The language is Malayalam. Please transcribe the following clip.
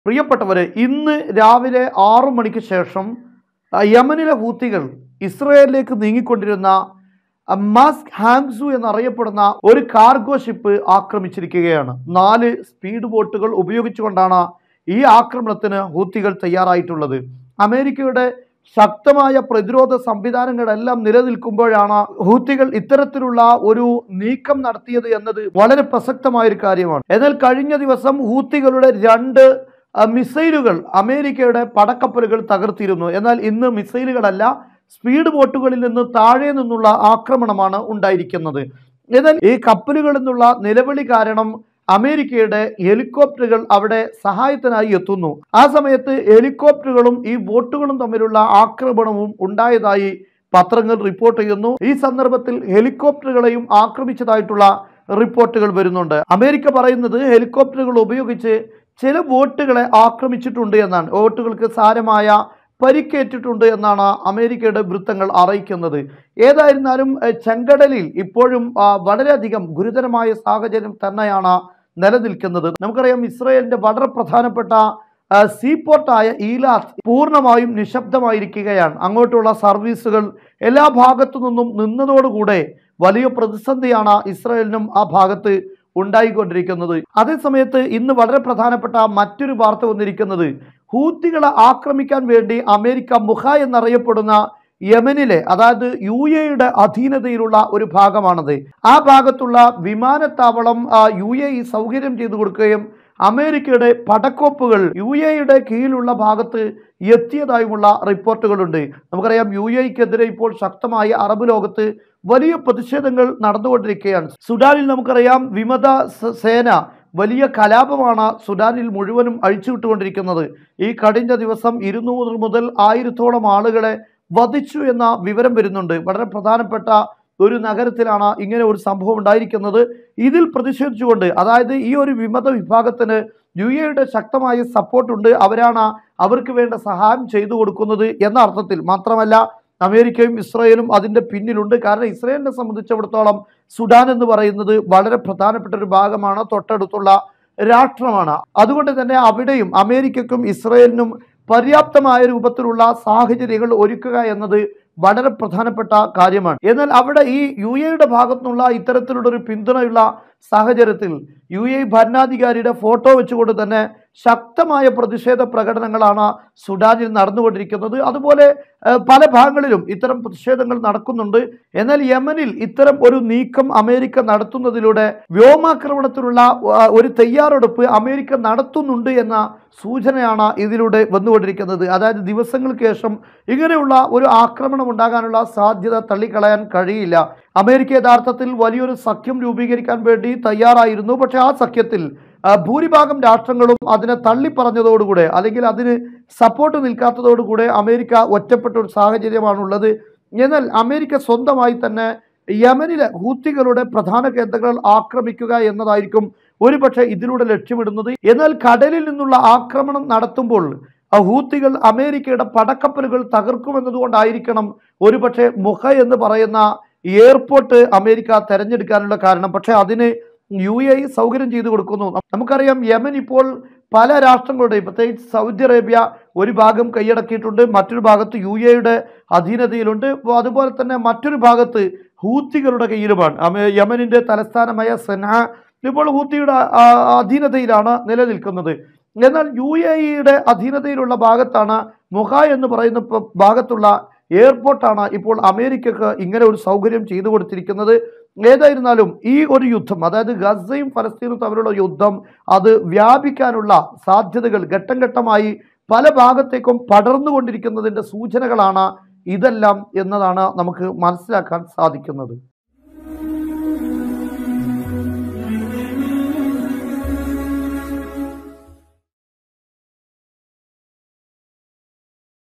പ്രിയപ്പെട്ടവരെ, ഇന്ന് രാവിലെ 6 മണിക്ക് ശേഷം യമനിലെ ഹൂത്തികൾ ഇസ്രയേലിലേക്ക് നീങ്ങിക്കൊണ്ടിരുന്ന മാസ്ക് ഹാങ്സു എന്നറിയപ്പെടുന്ന ഒരു കാർഗോ ഷിപ്പ് ആക്രമിച്ചിരിക്കുകയാണ്. 4 സ്പീഡ് ബോട്ടുകൾ ഉപയോഗിച്ചുകൊണ്ടാണ് ഈ ആക്രമണത്തിന് ഹൂത്തികൾ തയ്യാറായിട്ടുള്ളത്. അമേരിക്കയുടെ ശക്തമായ പ്രതിരോധ സംവിധാനങ്ങളെല്ലാം നിലനിൽക്കുമ്പോഴാണ് ഹൂത്തികൾ ഇത്തരത്തിലുള്ള ഒരു നീക്കം നടത്തിയത് എന്നത് വളരെ പ്രസക്തമായൊരു കാര്യമാണ്. എന്നാൽ കഴിഞ്ഞ ദിവസം ഹൂത്തികളുടെ 2 മിസൈലുകൾ അമേരിക്കയുടെ പടക്കപ്പലുകൾ തകർത്തിരുന്നു. എന്നാൽ ഇന്ന് മിസൈലുകളല്ല, സ്പീഡ് ബോട്ടുകളിൽ നിന്ന് താഴെ നിന്നുള്ള ആക്രമണമാണ് ഉണ്ടായിരിക്കുന്നത്. എന്നാൽ ഈ കപ്പലുകളിൽ നിന്നുള്ള നിലവിളി കാരണം അമേരിക്കയുടെ ഹെലികോപ്റ്ററുകൾ അവിടെ സഹായത്തിനായി എത്തുന്നു. ആ സമയത്ത് ഹെലികോപ്റ്ററുകളും ഈ ബോട്ടുകളും തമ്മിലുള്ള ആക്രമണവും ഉണ്ടായതായി പത്രങ്ങൾ റിപ്പോർട്ട് ചെയ്യുന്നു. ഈ സന്ദർഭത്തിൽ ഹെലികോപ്റ്ററുകളെയും ആക്രമിച്ചതായിട്ടുള്ള റിപ്പോർട്ടുകൾ വരുന്നുണ്ട്. അമേരിക്ക പറയുന്നത് ഹെലികോപ്റ്ററുകൾ ഉപയോഗിച്ച് ചില ബോട്ടുകളെ ആക്രമിച്ചിട്ടുണ്ട് എന്നാണ്. ബോട്ടുകൾക്ക് സാരമായ പരിക്കേറ്റിട്ടുണ്ട് എന്നാണ് അമേരിക്കയുടെ വൃത്തങ്ങൾ അറിയിക്കുന്നത്. ഏതായിരുന്നാലും ചെങ്കടലിൽ ഇപ്പോഴും വളരെയധികം ഗുരുതരമായ സാഹചര്യം തന്നെയാണ് നിലനിൽക്കുന്നത്. നമുക്കറിയാം, ഇസ്രയേലിന്റെ വളരെ പ്രധാനപ്പെട്ട സീപോർട്ടായ ഈലാത്ത് പൂർണ്ണമായും നിശബ്ദമായിരിക്കുകയാണ്. അങ്ങോട്ടുള്ള സർവീസുകൾ എല്ലാ ഭാഗത്തു നിന്നും നിന്നതോടുകൂടെ വലിയ പ്രതിസന്ധിയാണ് ഇസ്രയേലിനും ആ ഭാഗത്ത് ഉണ്ടായിക്കൊണ്ടിരിക്കുന്നത്. അതേസമയത്ത് ഇന്ന് വളരെ പ്രധാനപ്പെട്ട മറ്റൊരു വാർത്ത വന്നിരിക്കുന്നത്, ഹൂത്തികളെ ആക്രമിക്കാൻ വേണ്ടി അമേരിക്ക മുഹ എന്നറിയപ്പെടുന്ന യമനിലെ, അതായത് UAE അധീനതയിലുള്ള ഒരു ഭാഗമാണത്. ആ ഭാഗത്തുള്ള വിമാനത്താവളം UAE സൗകര്യം ചെയ്തു കൊടുക്കുകയും അമേരിക്കയുടെ പടക്കോപ്പുകൾ UAE കീഴിലുള്ള ഭാഗത്ത് എത്തിയതായുമുള്ള റിപ്പോർട്ടുകളുണ്ട്. നമുക്കറിയാം, UAEക്കെതിരെ ഇപ്പോൾ ശക്തമായ അറബ് ലോകത്ത് വലിയ പ്രതിഷേധങ്ങൾ നടന്നുകൊണ്ടിരിക്കുകയാണ്. സുഡാനിൽ നമുക്കറിയാം, വിമത സേന വലിയ കലാപമാണ് സുഡാനിൽ മുഴുവനും അഴിച്ചുവിട്ടുകൊണ്ടിരിക്കുന്നത്. ഈ കഴിഞ്ഞ ദിവസം 200 മുതൽ 1000-ഓളം ആളുകളെ വധിച്ചു എന്ന വിവരം വരുന്നുണ്ട്. വളരെ പ്രധാനപ്പെട്ട ഒരു നഗരത്തിലാണ് ഇങ്ങനെ ഒരു സംഭവം ഉണ്ടായിരിക്കുന്നത്. ഇതിൽ പ്രതിഷേധിച്ചുകൊണ്ട്, അതായത് ഈ ഒരു വിമത വിഭാഗത്തിന് UAE ശക്തമായ സപ്പോർട്ടുണ്ട്, അവരാണ് അവർക്ക് വേണ്ട സഹായം ചെയ്തു കൊടുക്കുന്നത് എന്ന അർത്ഥത്തിൽ. മാത്രമല്ല, അമേരിക്കയും ഇസ്രയേലും അതിൻ്റെ പിന്നിലുണ്ട്. കാരണം ഇസ്രയേലിനെ സംബന്ധിച്ചിടത്തോളം സുഡാൻ എന്ന് പറയുന്നത് വളരെ പ്രധാനപ്പെട്ട ഒരു ഭാഗമാണ്, തൊട്ടടുത്തുള്ള രാഷ്ട്രമാണ്. അതുകൊണ്ട് തന്നെ അവിടെയും അമേരിക്കക്കും ഇസ്രയേലിനും പര്യാപ്തമായ രൂപത്തിലുള്ള സാഹചര്യങ്ങൾ ഒരുക്കുക എന്നത് വളരെ പ്രധാനപ്പെട്ട കാര്യമാണ്. എന്നാൽ അവിടെ ഈ UAE ഭാഗത്തു നിന്നുള്ള ഇത്തരത്തിലുള്ള ഒരു പിന്തുണയുള്ള സാഹചര്യത്തിൽ UAE ഭരണാധികാരിയുടെ ഫോട്ടോ വെച്ചുകൊണ്ട് തന്നെ ശക്തമായ പ്രതിഷേധ പ്രകടനങ്ങളാണ് സുഡാനിൽ നടന്നുകൊണ്ടിരിക്കുന്നത്. അതുപോലെ പല ഭാഗങ്ങളിലും ഇത്തരം പ്രതിഷേധങ്ങൾ നടക്കുന്നുണ്ട്. എന്നാൽ യമനിൽ ഇത്തരം ഒരു നീക്കം അമേരിക്ക നടത്തുന്നതിലൂടെ വ്യോമാക്രമണത്തിനുള്ള ഒരു തയ്യാറെടുപ്പ് അമേരിക്ക നടത്തുന്നുണ്ട് എന്ന സൂചനയാണ് ഇതിലൂടെ വന്നുകൊണ്ടിരിക്കുന്നത്. അതായത് ദിവസങ്ങൾക്ക് ശേഷം ഇങ്ങനെയുള്ള ഒരു ആക്രമണം ഉണ്ടാകാനുള്ള സാധ്യത തള്ളിക്കളയാൻ കഴിയില്ല. അമേരിക്ക യഥാർത്ഥത്തിൽ വലിയൊരു സഖ്യം രൂപീകരിക്കാൻ വേണ്ടി തയ്യാറായിരുന്നു. പക്ഷേ ആ സഖ്യത്തിൽ ഭൂരിഭാഗം രാഷ്ട്രങ്ങളും അതിനെ തള്ളിപ്പറഞ്ഞതോടുകൂടെ, അല്ലെങ്കിൽ അതിന് സപ്പോർട്ട് നിൽക്കാത്തതോടുകൂടെ അമേരിക്ക ഒറ്റപ്പെട്ട ഒരു സാഹചര്യമാണുള്ളത്. എന്നാൽ അമേരിക്ക സ്വന്തമായി തന്നെ യമനിലെ ഹൂത്തികളുടെ പ്രധാന കേന്ദ്രങ്ങൾ ആക്രമിക്കുക എന്നതായിരിക്കും ഒരുപക്ഷെ ഇതിലൂടെ ലക്ഷ്യമിടുന്നത്. എന്നാൽ കടലിൽ നിന്നുള്ള ആക്രമണം നടത്തുമ്പോൾ ഹൂത്തികൾ അമേരിക്കയുടെ പടക്കപ്പലുകൾ തകർക്കുമെന്നതുകൊണ്ടായിരിക്കണം ഒരുപക്ഷെ മുഹ എന്ന് പറയുന്ന എയർപോർട്ട് അമേരിക്ക തെരഞ്ഞെടുക്കാനുള്ള കാരണം. പക്ഷേ അതിന് UAE സൗകര്യം ചെയ്തു കൊടുക്കുന്നു. നമുക്കറിയാം, യമൻ ഇപ്പോൾ പല രാഷ്ട്രങ്ങളുടെയും, പ്രത്യേകിച്ച് സൗദി അറേബ്യ ഒരു ഭാഗം കൈയടക്കിയിട്ടുണ്ട്, മറ്റൊരു ഭാഗത്ത് UAE അധീനതയിലുണ്ട്. അതുപോലെ തന്നെ മറ്റൊരു ഭാഗത്ത് ഹൂത്തികളുടെ കയ്യിലുമാണ്. യമനിൻ്റെ തലസ്ഥാനമായ സൻആ ഇപ്പോൾ ഹൂത്തിയുടെ അധീനതയിലാണ് നിലനിൽക്കുന്നത്. എന്നാൽ UAE അധീനതയിലുള്ള ഭാഗത്താണ് മുഹ എന്ന് പറയുന്ന ഭാഗത്തുള്ള എയർപോർട്ടാണ് ഇപ്പോൾ അമേരിക്കക്ക് ഇങ്ങനെ ഒരു സൗകര്യം ചെയ്തു കൊടുത്തിരിക്കുന്നത്. ഏതായിരുന്നാലും ഈ ഒരു യുദ്ധം, അതായത് ഗസയും ഫലസ്തീനും തമ്മിലുള്ള യുദ്ധം, അത് വ്യാപിക്കാനുള്ള സാധ്യതകൾ ഘട്ടം ഘട്ടമായി പല ഭാഗത്തേക്കും പടർന്നുകൊണ്ടിരിക്കുന്നതിൻ്റെ സൂചനകളാണ് ഇതെല്ലാം എന്നതാണ് നമുക്ക് മനസ്സിലാക്കാൻ സാധിക്കുന്നത്.